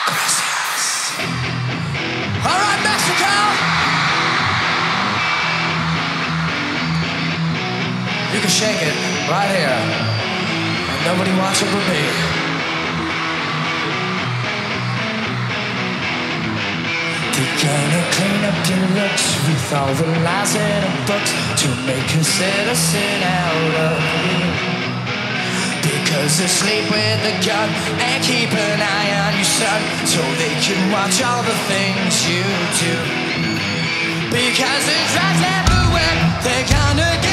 Gracias. All right, Mexico. You can shake it right here. And nobody watching but me. You're gonna clean up your looks with all the lies in the books to make a citizen out of you. Because they sleep with the gun and keep an eye on your son so they can watch all the things you do. Because there's drugs everywhere, they're gonna get